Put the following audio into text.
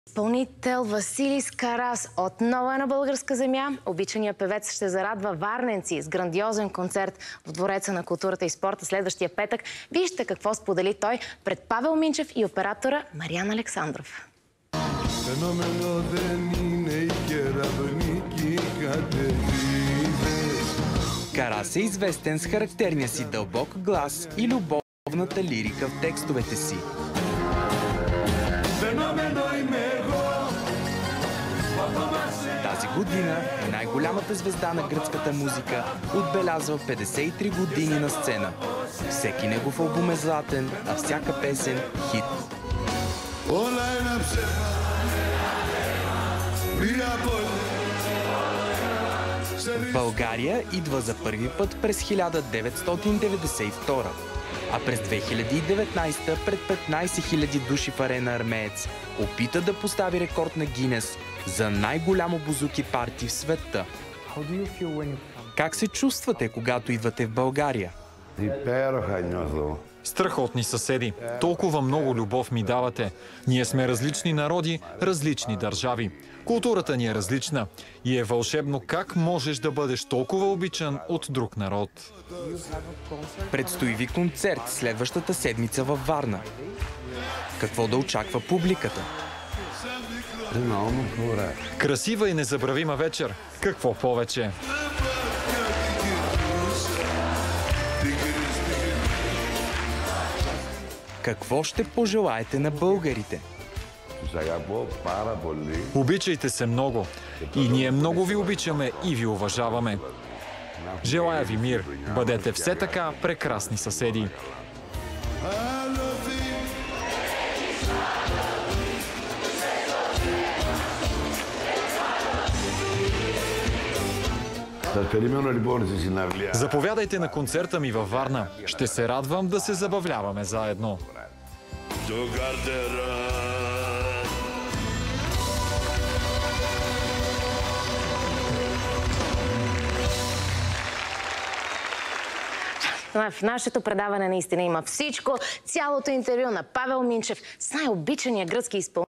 Изпълнител Василис Карас отново е на българска земя. Обичаният певец ще зарадва варненци с грандиозен концерт в Двореца на културата и спорта следващия петък. Вижте какво сподели той пред Павел Минчев и оператора Мариан Александров. Карас е известен с характерния си дълбок глас и любовната лирика в текстовете си. Тази година е най-голямата звезда на гръцката музика, отбелязва 53 години на сцена. Всеки негов албум е златен, а всяка песен – хит. В България идва за първи път през 1992, а през 2019 пред 15 000 души в Арена Армеец опита да постави рекорд на Гинес за най-голямо бузуки парти в света. Как се чувствате, когато идвате в България? Страхотни съседи. Толкова много любов ми давате. Ние сме различни народи, различни държави. Културата ни е различна. И е вълшебно как можеш да бъдеш толкова обичан от друг народ. Предстои ви концерт следващата седмица във Варна. Какво да очаква публиката? Красива и незабравима вечер. Какво повече? Какво ще пожелаете на българите? Обичайте се много. И ние много ви обичаме и ви уважаваме. Желая ви мир. Бъдете все така прекрасни съседи. Заповядайте на концерта ми във Варна. Ще се радвам да се забавляваме заедно. В нашето предаване наистина има всичко. Цялото интервю на Павел Минчев с най-обичания гръцки изпълнител.